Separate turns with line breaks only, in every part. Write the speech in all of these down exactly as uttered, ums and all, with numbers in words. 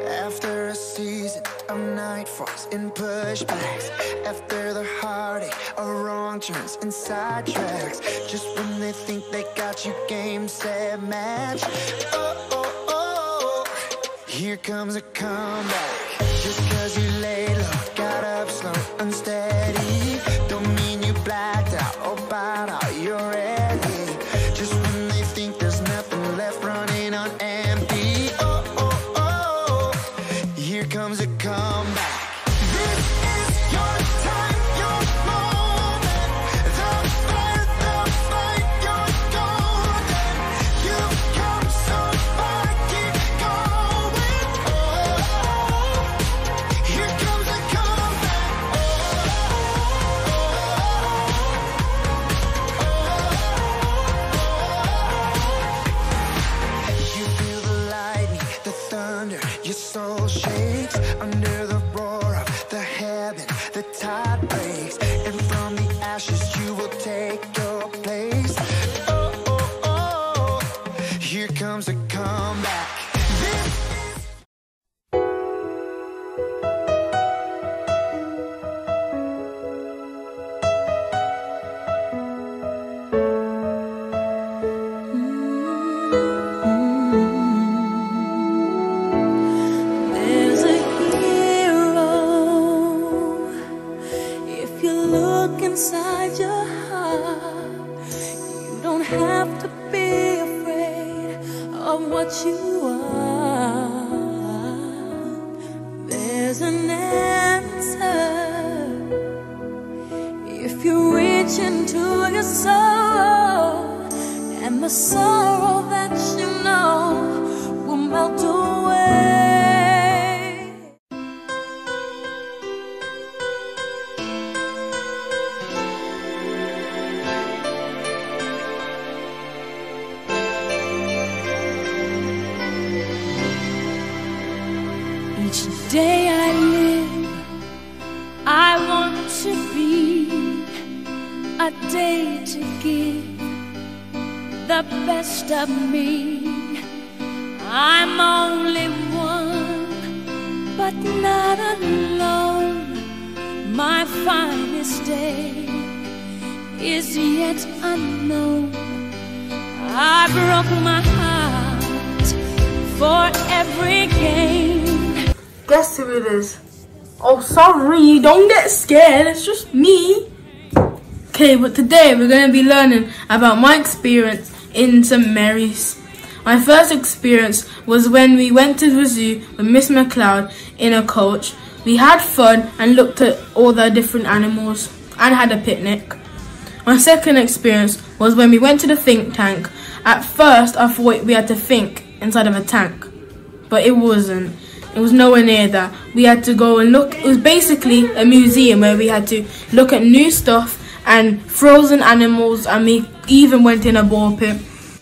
After a season of nightfalls and pushbacks, after the heartache of wrong turns and sidetracks, just when they think they got you, game, set, match. Oh, oh, oh, here comes a comeback. Just cause you laid low, got up slow, unsteady, don't mean you blacked out or bowed out, you're ready. Just when they think there's nothing left, running on empty. Oh, oh, oh, here comes a comeback. This is your time, your moment. The fight, the fight, you're golden. You've come so far, keep going. Oh, here comes a comeback. You feel the lightning, the thunder, your soul shakes under the roar of the heaven, the tide breaks, and from the ashes you will take your place. Oh, oh, oh, here comes a comeback. This is
There's a hero if you look inside your heart. You don't have to be afraid of what you are. There's an answer if you reach into your soul, and the sorrow that you know will melt away. Each day I live, I want to be a day to give the best of me. I'm only one, but not alone. My finest day is yet unknown. I broke my heart for every game.
Guess who it is? Oh, sorry, don't get scared, it's just me. Okay, but today we're going to be learning about my experience in Saint Mary's. My first experience was when we went to the zoo with Miss McLeod in a coach. We had fun and looked at all the different animals and had a picnic. My second experience was when we went to the think tank. At first I thought we had to think inside of a tank, but it wasn't. It was nowhere near that. We had to go and look. It was basically a museum where we had to look at new stuff and frozen animals, and we even went in a ball pit.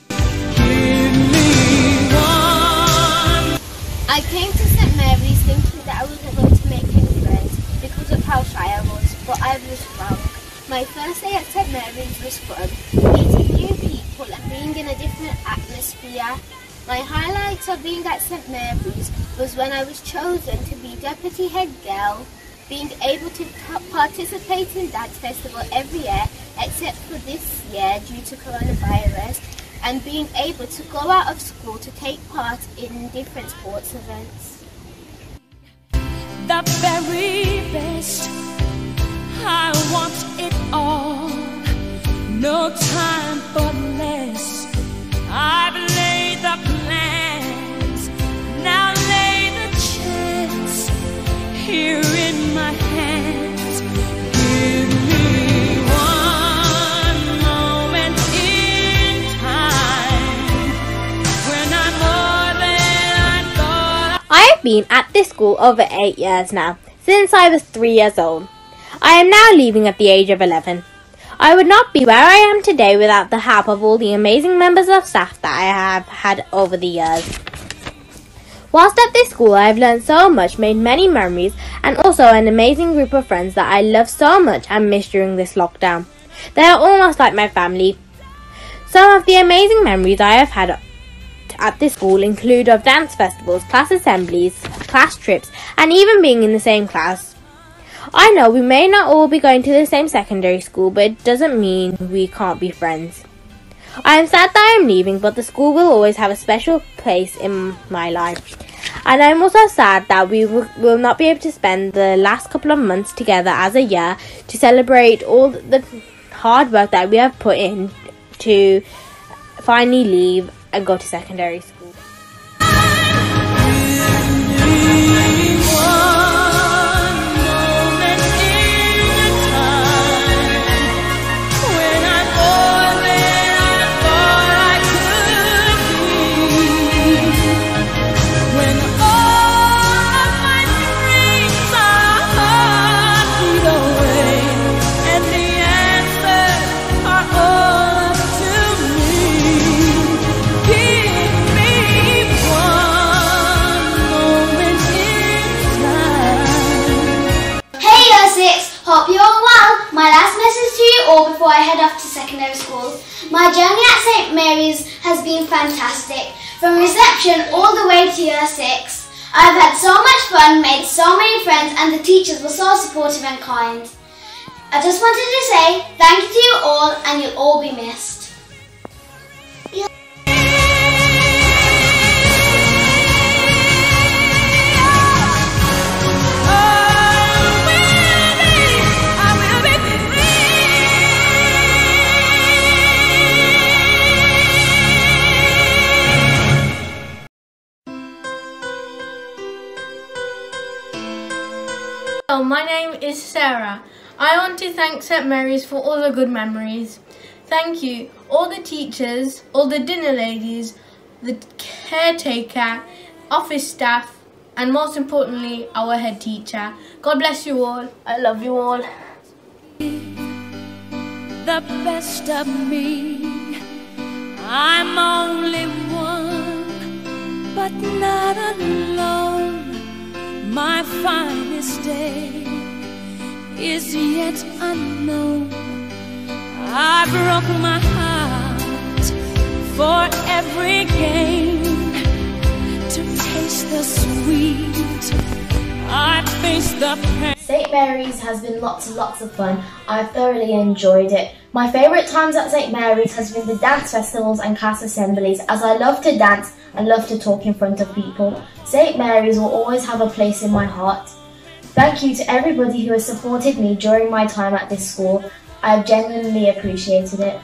I came to Saint Mary's thinking that I wasn't going to make any friends because of how shy I was, but I was wrong. My first day at Saint Mary's was fun, meeting new people and being in a different atmosphere. My highlights of being at Saint Mary's was when I was chosen to be deputy head girl, being able to participate in dance festival every year except for this year due to coronavirus, and being able to go out of school to take part in different sports events.
The very best, I want it all, no time for less. I've laid the plans, now lay the chance here in my hands. Give me one moment in time when I'm more than I thought.
I have been at this school over eight years now, since I was three years old. I am now leaving at the age of eleven. I would not be where I am today without the help of all the amazing members of staff that I have had over the years. Whilst at this school, I have learned so much, made many memories, and also an amazing group of friends that I love so much and miss during this lockdown. They are almost like my family. Some of the amazing memories I have had at this school include of dance festivals, class assemblies, class trips, and even being in the same class. I know we may not all be going to the same secondary school, but it doesn't mean we can't be friends. I am sad that I am leaving, but the school will always have a special place in my life. And I'm also sad that we will not be able to spend the last couple of months together as a year to celebrate all the hard work that we have put in to finally leave and go to secondary school.
Hope you're all well. My last message to you all before I head off to secondary school. My journey at Saint Mary's has been fantastic. From reception all the way to year six. I've had so much fun, made so many friends, and the teachers were so supportive and kind. I just wanted to say thank you to you all, and you'll all be missed.
Hello, my name is Sarah. I want to thank Saint Mary's for all the good memories. Thank you, all the teachers, all the dinner ladies, the caretaker, office staff, and most importantly, our head teacher. God bless you all. I love you all.
The best of me, I'm only one, but not alone. My finest day is yet unknown. I broke my heart for every gain. To taste the sweet, I face the pain.
Saint Mary's has been lots and lots of fun. I've thoroughly enjoyed it. My favourite times at Saint Mary's has been the dance festivals and class assemblies, as I love to dance and love to talk in front of people. Saint Mary's will always have a place in my heart. Thank you to everybody who has supported me during my time at this school. I have genuinely appreciated it.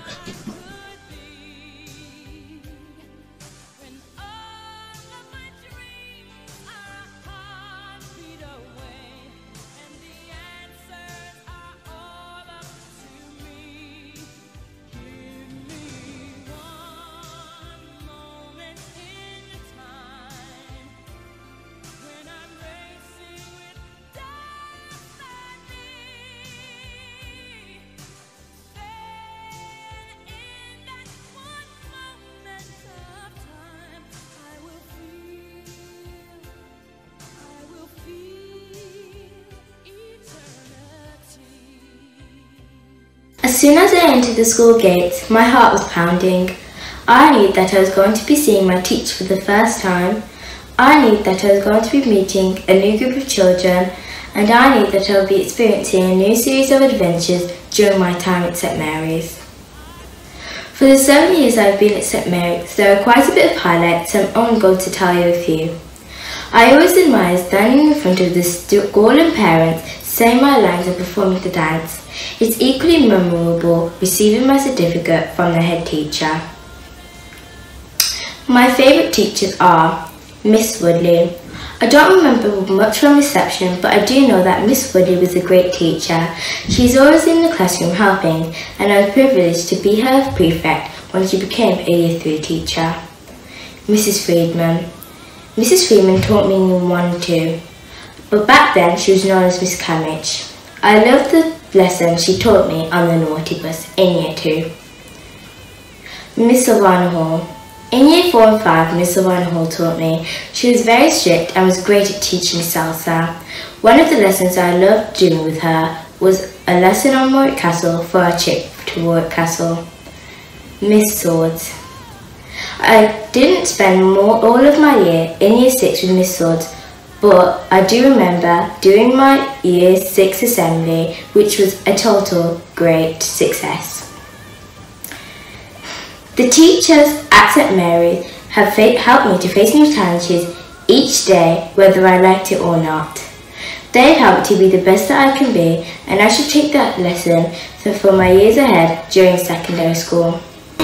As soon as I entered the school gates, my heart was pounding. I knew that I was going to be seeing my teacher for the first time. I knew that I was going to be meeting a new group of children, and I knew that I would be experiencing a new series of adventures during my time at Saint Mary's. For the seven years I've been at Saint Mary's, there are quite a bit of highlights, and I'm only going to tell you a few. I always admire standing in front of the school and parents, saying my lines and performing the dance. It's equally memorable receiving my certificate from the head teacher. My favourite teachers are Miss Woodley. I don't remember much from reception, but I do know that Miss Woodley was a great teacher. She's always in the classroom helping, and I was privileged to be her prefect when she became a year three teacher. Missus Friedman. Missus Friedman taught me in one and two, but back then she was known as Miss Camich. I loved the lesson she taught me on the naughty bus in year two. Miss Silvana Hall. In year four and five, Miss Silvana Hall taught me. She was very strict and was great at teaching salsa. One of the lessons I loved doing with her was a lesson on Warwick Castle for our trip to Warwick Castle. Miss Swords. I didn't spend more, all of my year in year six with Miss Swords, but I do remember doing my year six assembly, which was a total great success. The teachers at Saint Mary's have helped me to face new challenges each day, whether I liked it or not. They help to be the best that I can be, and I should take that lesson for my years ahead during secondary school.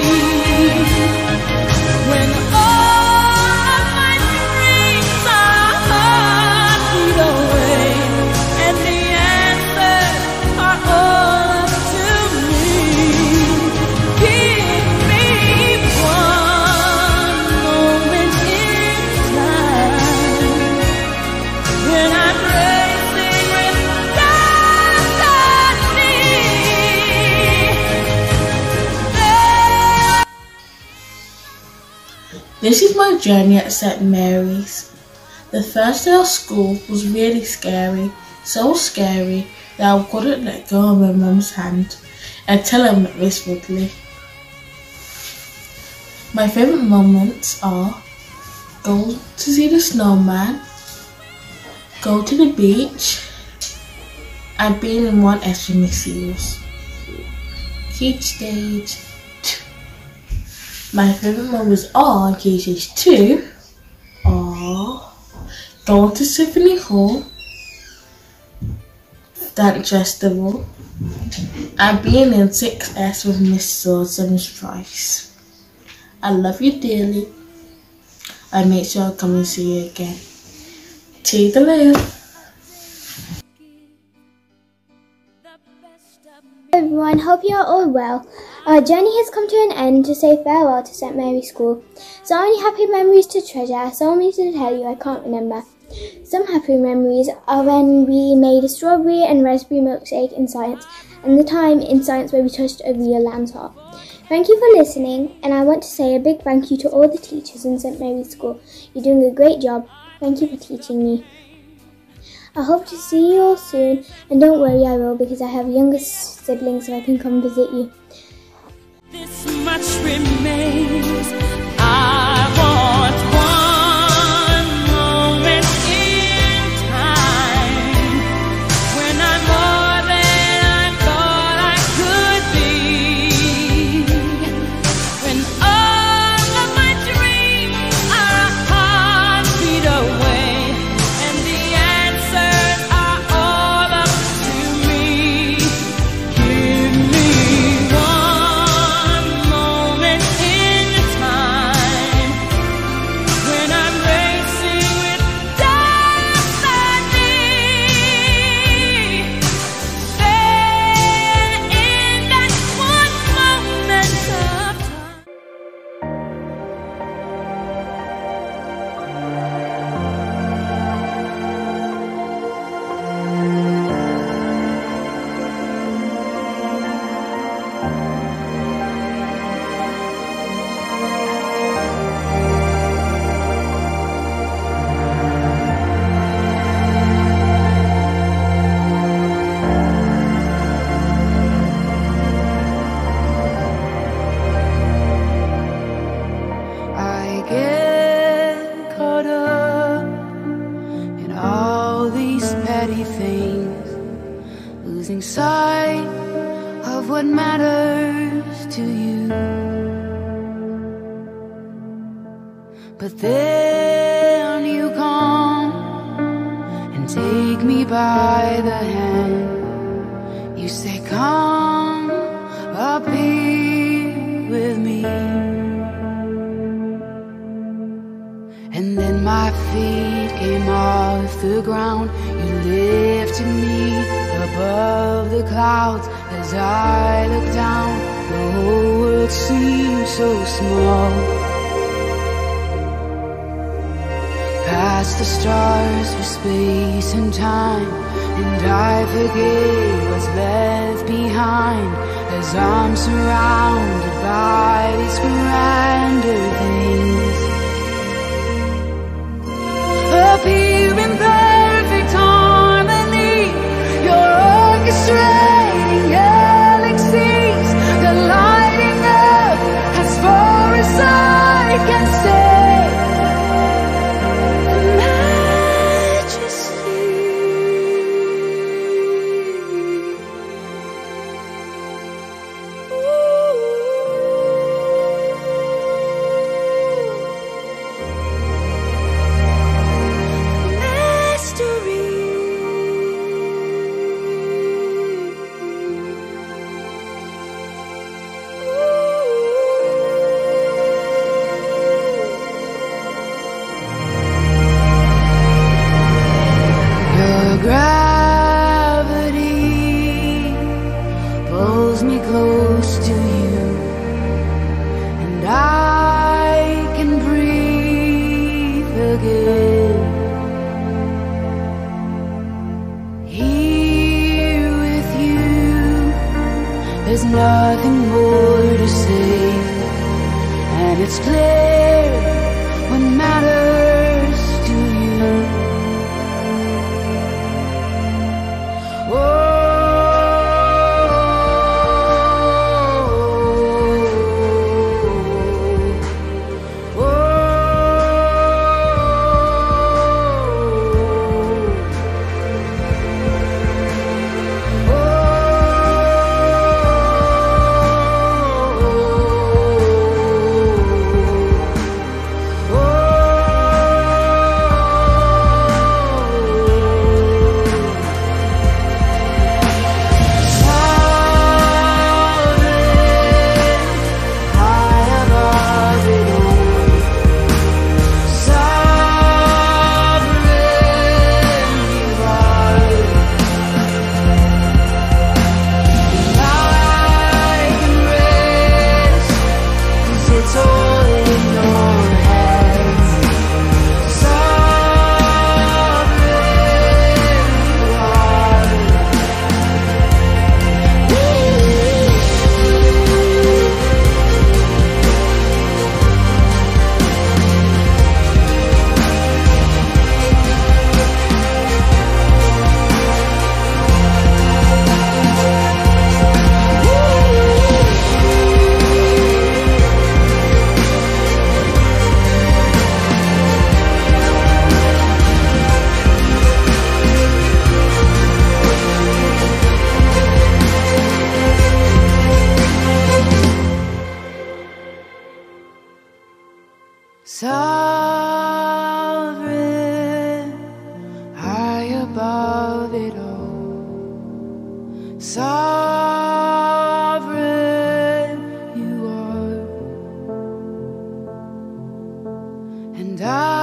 This is my journey at Saint Mary's. The first day of school was really scary, so scary that I couldn't let go of my mum's hand until I met Miss Woodley. My favourite moments are go to see the snowman, go to the beach, and being in one S with Miss Seals. Key stage two. My favourite moments are Key stage two are going to Symphony Hall, Dance Festival, and being in six S with Miss Swords and Miss Price. I love you dearly. I make sure I come and see you again. Toodaloo.
Hello everyone, hope you are all well. Our journey has come to an end to say farewell to Saint Mary's School. So many happy memories to treasure, so many to tell you I can't remember. Some happy memories are when we made a strawberry and raspberry milkshake in science, and the time in science where we touched a real lamb's heart. Thank you for listening, and I want to say a big thank you to all the teachers in Saint Mary's School. You're doing a great job. Thank you for teaching me. I hope to see you all soon, and don't worry, I will, because I have younger siblings so I can come visit you.
This much remains. I want one moment in time when I'm more than I thought I could be, when all of my dreams are a heartbeat away, and the answers are all up to me. Give me one moment in time when I'm racing with destiny. There in that one moment of time.
I get caught up in all these petty things, losing sight of what matters to you. But then you come and take me by the hand. You say, come up here with me. And then my feet came off the ground. You lifted me above the clouds. As I looked down, the whole world seemed so small. Past the stars for space and time, and I forget what's left behind, as I'm surrounded by these grander things. Appear in perfect harmony, you're orchestrating galaxies, the lighting up as far as I to you, and I can breathe again. Here with you, there's nothing more to say, and it's clear what matters to you. Oh, sovereign, high above it all. Sovereign, you are, and I